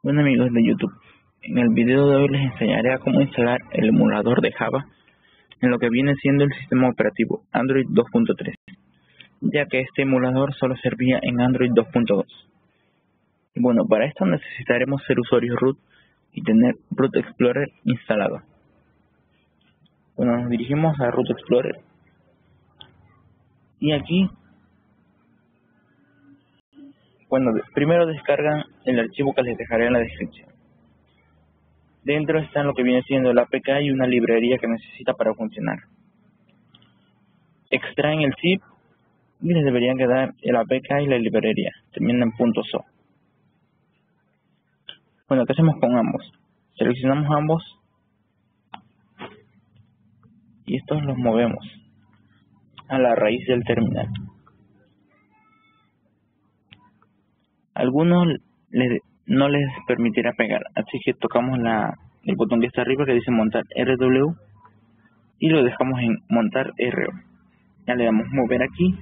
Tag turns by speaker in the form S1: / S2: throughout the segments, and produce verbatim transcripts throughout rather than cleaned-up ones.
S1: Bueno amigos de YouTube, en el video de hoy les enseñaré a cómo instalar el emulador de Java en lo que viene siendo el sistema operativo Android dos punto tres, ya que este emulador solo servía en Android dos punto dos. Bueno, para esto necesitaremos ser usuario root y tener Root Explorer instalado. Bueno, nos dirigimos a Root Explorer y aquí, bueno, primero descargan el archivo que les dejaré en la descripción. Dentro está lo que viene siendo el A P K y una librería que necesita para funcionar. Extraen el zip y les deberían quedar el A P K y la librería, termina en .so. Bueno, ¿qué hacemos con ambos? Seleccionamos ambos y estos los movemos a la raíz del terminal. Algunos les, no les permitirá pegar, así que tocamos la, el botón que está arriba que dice montar R W y lo dejamos en montar R O. Ya le damos mover aquí.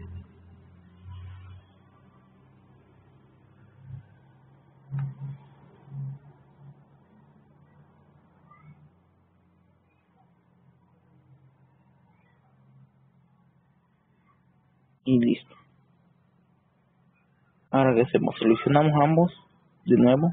S1: Y listo. Ahora que hacemos, seleccionamos ambos de nuevo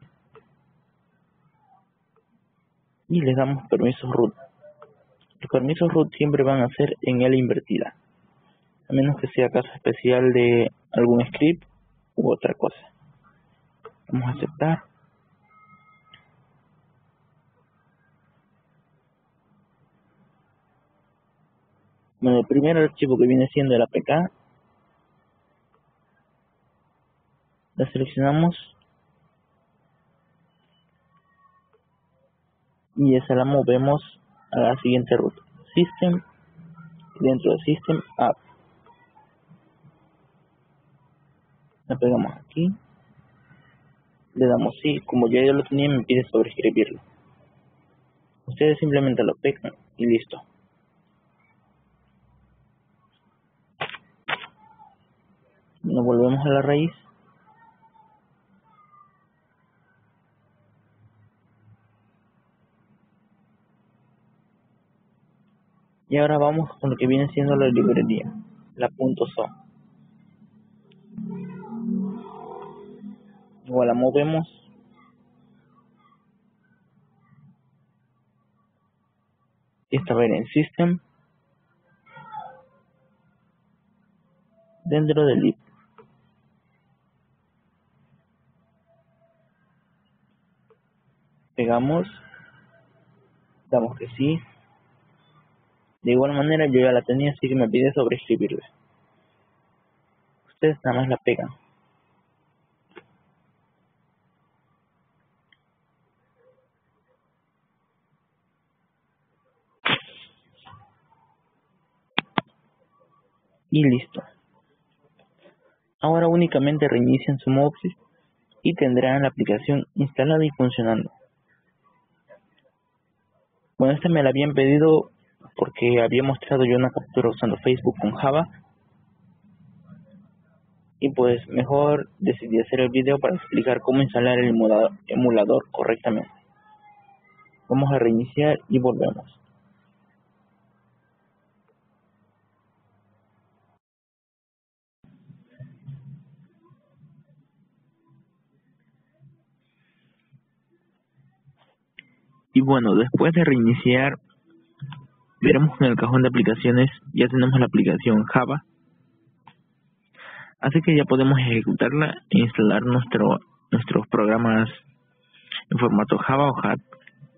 S1: y les damos permisos root. Los permisos root siempre van a ser en L invertida, a menos que sea caso especial de algún script u otra cosa. Vamos a aceptar. Bueno, el primer archivo que viene siendo el A P K, la seleccionamos y esa la movemos a la siguiente ruta, System, dentro de System App. La pegamos aquí, le damos sí, como ya yo lo tenía me pide sobreescribirlo. Ustedes simplemente lo pegan y listo. Nos volvemos a la raíz. Y ahora vamos con lo que viene siendo la librería, la .so. Igual la movemos. Esta va a ir en System, dentro del lib. Pegamos, damos que sí. De igual manera yo ya la tenía, así que me pide sobreescribirla. Ustedes nada más la pegan. Y listo. Ahora únicamente reinician su Mopsy y tendrán la aplicación instalada y funcionando. Bueno, esta me la habían pedido porque había mostrado yo una captura usando Facebook con Java. Y pues mejor decidí hacer el video para explicar cómo instalar el emulador, emulador correctamente. Vamos a reiniciar y volvemos. Y bueno, después de reiniciar, veremos que en el cajón de aplicaciones ya tenemos la aplicación Java. Así que ya podemos ejecutarla e instalar nuestro, nuestros programas en formato Java o H A T.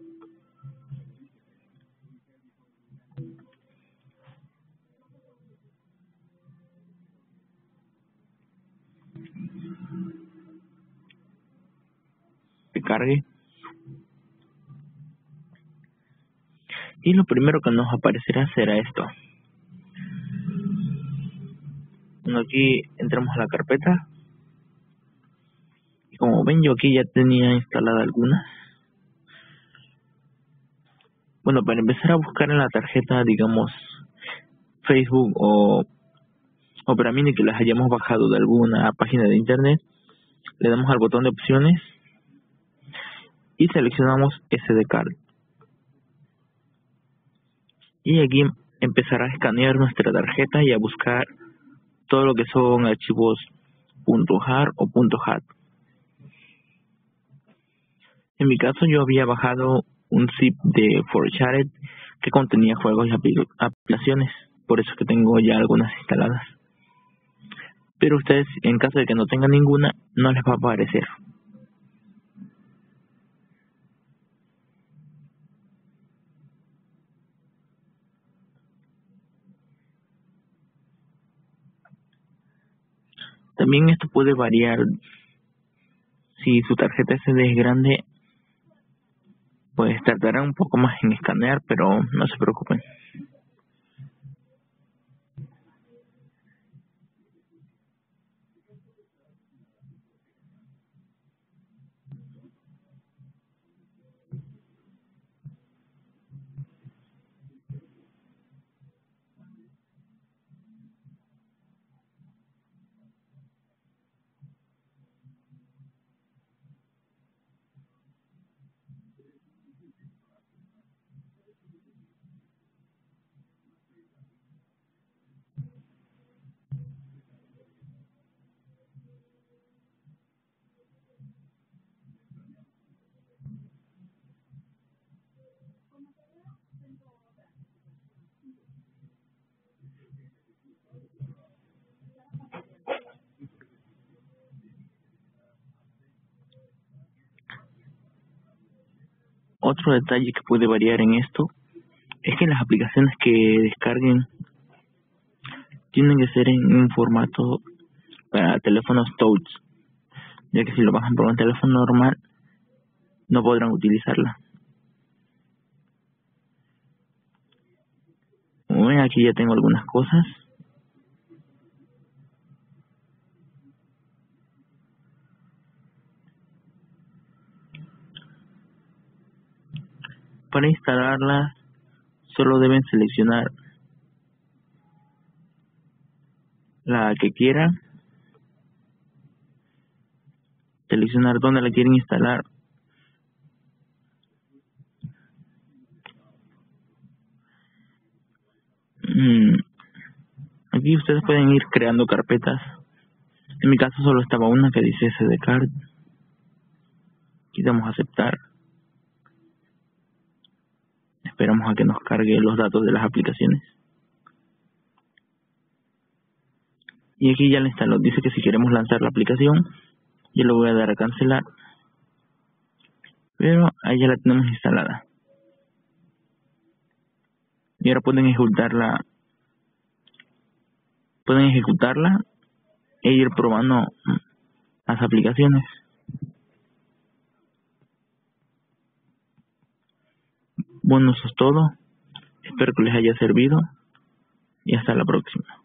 S1: Que cargue. Y lo primero que nos aparecerá será esto. Bueno, aquí entramos a la carpeta. Y como ven, yo aquí ya tenía instalada algunas. Bueno, para empezar a buscar en la tarjeta, digamos, Facebook o Opera Mini que las hayamos bajado de alguna página de internet, le damos al botón de opciones y seleccionamos S D card. Y aquí empezará a escanear nuestra tarjeta y a buscar todo lo que son archivos .jar o .hat. En mi caso yo había bajado un zip de four chat que contenía juegos y aplicaciones, por eso es que tengo ya algunas instaladas. Pero ustedes, en caso de que no tengan ninguna, no les va a aparecer. También esto puede variar. Si su tarjeta S D es grande, pues tardará un poco más en escanear, pero no se preocupen. Otro detalle que puede variar en esto es que las aplicaciones que descarguen tienen que ser en un formato para teléfonos touch, ya que si lo bajan por un teléfono normal no podrán utilizarla. Como ven, aquí ya tengo algunas cosas. Para instalarlas solo deben seleccionar la que quieran, seleccionar dónde la quieren instalar, mm, aquí ustedes pueden ir creando carpetas. En mi caso solo estaba una que dice S D card. Aquí damos a aceptar. Esperamos a que nos cargue los datos de las aplicaciones. Y aquí ya la instaló. Dice que si queremos lanzar la aplicación, yo le voy a dar a cancelar. Pero ahí ya la tenemos instalada. Y ahora pueden ejecutarla. Pueden ejecutarla e ir probando las aplicaciones. Bueno, eso es todo. Espero que les haya servido y hasta la próxima.